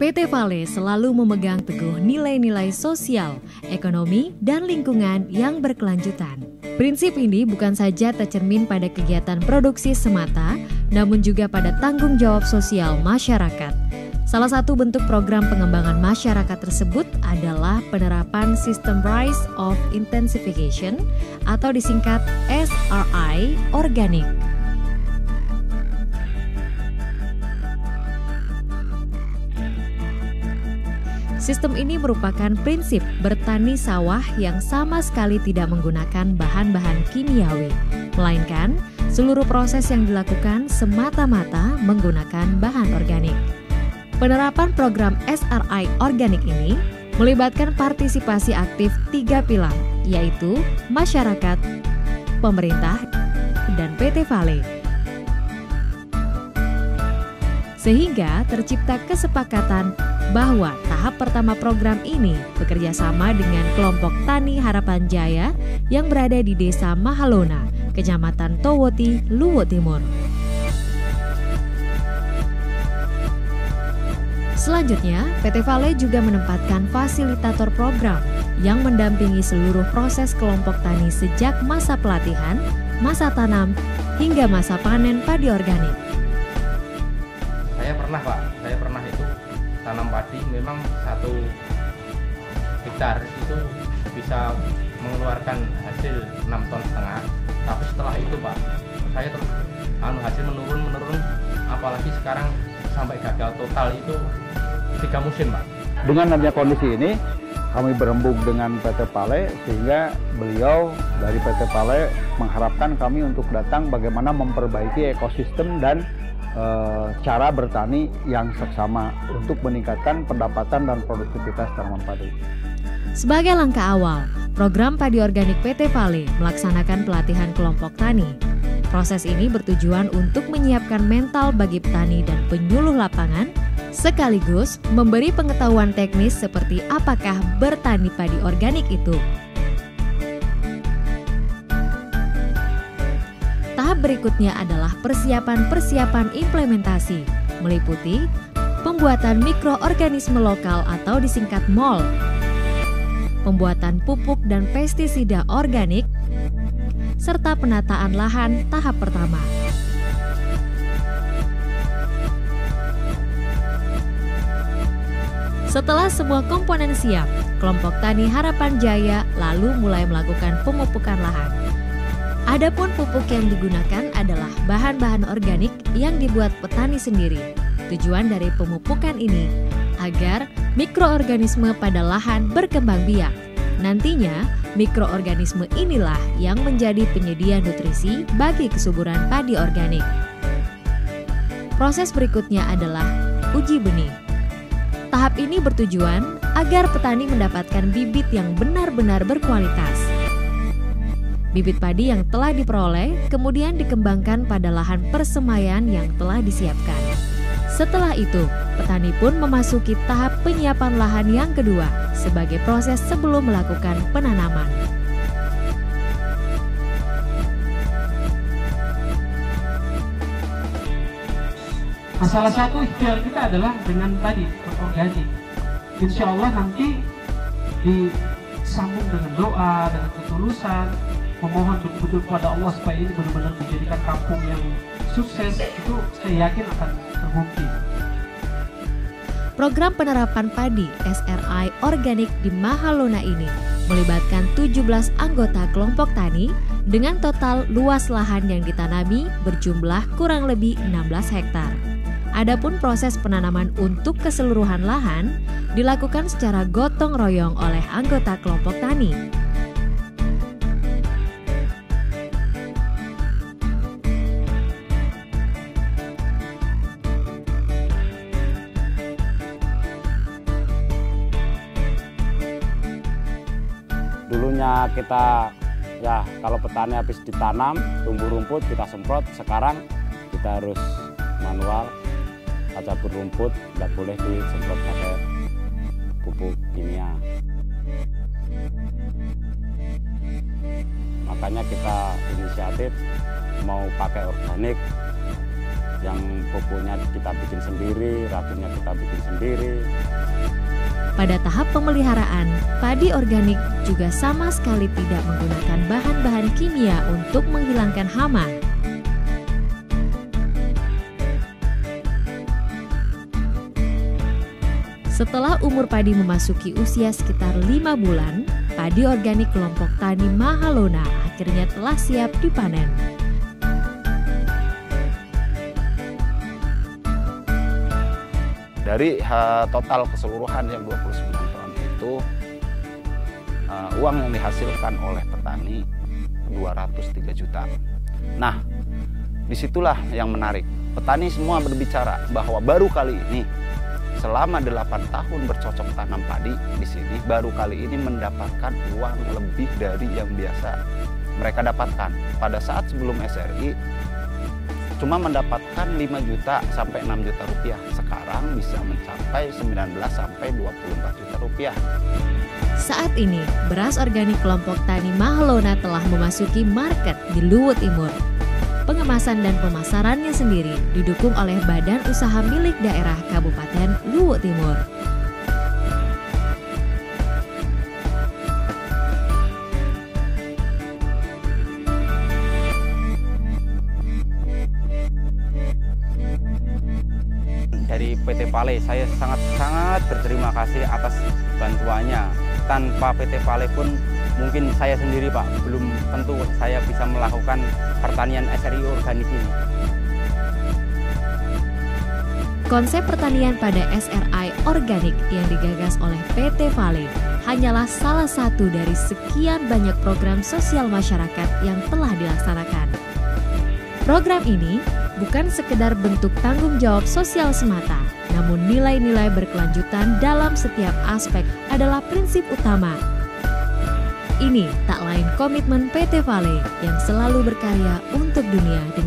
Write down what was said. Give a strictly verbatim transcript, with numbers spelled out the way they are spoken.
P T Vale selalu memegang teguh nilai-nilai sosial, ekonomi, dan lingkungan yang berkelanjutan. Prinsip ini bukan saja tercermin pada kegiatan produksi semata, namun juga pada tanggung jawab sosial masyarakat. Salah satu bentuk program pengembangan masyarakat tersebut adalah penerapan System Rise of Intensification atau disingkat S R I organik. Sistem ini merupakan prinsip bertani sawah yang sama sekali tidak menggunakan bahan-bahan kimiawi, melainkan seluruh proses yang dilakukan semata-mata menggunakan bahan organik. Penerapan program S R I organik ini melibatkan partisipasi aktif tiga pilar, yaitu masyarakat, pemerintah, dan P T Vale. Sehingga tercipta kesepakatan bahwa tahap pertama program ini bekerja sama dengan kelompok Tani Harapan Jaya yang berada di Desa Mahalona, Kecamatan Towoti, Luwu Timur. Selanjutnya, P T Vale juga menempatkan fasilitator program yang mendampingi seluruh proses kelompok tani sejak masa pelatihan, masa tanam, hingga masa panen padi organik. Saya pernah Pak, saya pernah itu tanam padi, memang satu hektar itu bisa mengeluarkan hasil enam ton setengah. Tapi setelah itu Pak, saya terus anu hasil menurun menurun, apalagi sekarang sampai gagal total itu tiga musim Pak. Dengan adanya kondisi ini, kami berembuk dengan P T Vale sehingga beliau dari P T Vale mengharapkan kami untuk datang bagaimana memperbaiki ekosistem dan e, cara bertani yang seksama untuk meningkatkan pendapatan dan produktivitas tanaman padi. Sebagai langkah awal, program padi organik P T Vale melaksanakan pelatihan kelompok tani. Proses ini bertujuan untuk menyiapkan mental bagi petani dan penyuluh lapangan, sekaligus memberi pengetahuan teknis seperti apakah bertani padi organik itu. Tahap berikutnya adalah persiapan-persiapan implementasi, meliputi pembuatan mikroorganisme lokal atau disingkat M O L, pembuatan pupuk dan pestisida organik, serta penataan lahan tahap pertama. Setelah semua komponen siap, kelompok Tani Harapan Jaya lalu mulai melakukan pemupukan lahan. Adapun pupuk yang digunakan adalah bahan-bahan organik yang dibuat petani sendiri. Tujuan dari pemupukan ini agar mikroorganisme pada lahan berkembang biak. Nantinya, mikroorganisme inilah yang menjadi penyedia nutrisi bagi kesuburan padi organik. Proses berikutnya adalah uji benih. Tahap ini bertujuan agar petani mendapatkan bibit yang benar-benar berkualitas. Bibit padi yang telah diperoleh kemudian dikembangkan pada lahan persemaian yang telah disiapkan. Setelah itu, petani pun memasuki tahap penyiapan lahan yang kedua sebagai proses sebelum melakukan penanaman. Nah, salah satu ikhtiar kita adalah dengan tadi organik. Insya Allah nanti disambung dengan doa, dengan ketulusan, memohon betul-betul kepada Allah supaya ini benar-benar menjadikan kampung yang sukses, itu saya yakin akan terbukti. Program penerapan padi S R I organik di Mahalona ini melibatkan tujuh belas anggota kelompok tani dengan total luas lahan yang ditanami berjumlah kurang lebih enam belas hektar. Adapun proses penanaman untuk keseluruhan lahan dilakukan secara gotong royong oleh anggota kelompok tani. Dulunya kita ya kalau petani habis ditanam tumbuh rumput kita semprot, sekarang kita harus manual aja berumput, nggak boleh disemprot pakai pupuk kimia. Makanya kita inisiatif mau pakai organik Yang pupuknya kita bikin sendiri, racunnya kita bikin sendiri. Pada tahap pemeliharaan, padi organik juga sama sekali tidak menggunakan bahan-bahan kimia untuk menghilangkan hama. Setelah umur padi memasuki usia sekitar lima bulan, padi organik kelompok tani Mahalona akhirnya telah siap dipanen. Dari uh, total keseluruhan yang dua puluh sembilan ton itu, uh, uang yang dihasilkan oleh petani dua ratus tiga juta. Nah, disitulah yang menarik. Petani semua berbicara bahwa baru kali ini, selama delapan tahun bercocok tanam padi di sini, baru kali ini mendapatkan uang lebih dari yang biasa mereka dapatkan. Pada saat sebelum S R I, cuma mendapatkan lima juta sampai enam juta rupiah. Sekarang bisa mencapai sembilan belas sampai dua puluh empat juta rupiah. Saat ini, beras organik kelompok tani Mahalona telah memasuki market di Luwu Timur. Pengemasan dan pemasarannya sendiri didukung oleh Badan Usaha Milik Daerah Kabupaten Luwu Timur. Dari P T Pale, saya sangat-sangat berterima kasih atas bantuannya. Tanpa P T Pale pun mungkin saya sendiri Pak, belum tentu saya bisa melakukan pertanian S R I organik ini. Konsep pertanian pada S R I organik yang digagas oleh P T Pale hanyalah salah satu dari sekian banyak program sosial masyarakat yang telah dilaksanakan. Program ini bukan sekedar bentuk tanggung jawab sosial semata, namun nilai-nilai berkelanjutan dalam setiap aspek adalah prinsip utama. Ini tak lain komitmen P T Pale yang selalu berkarya untuk dunia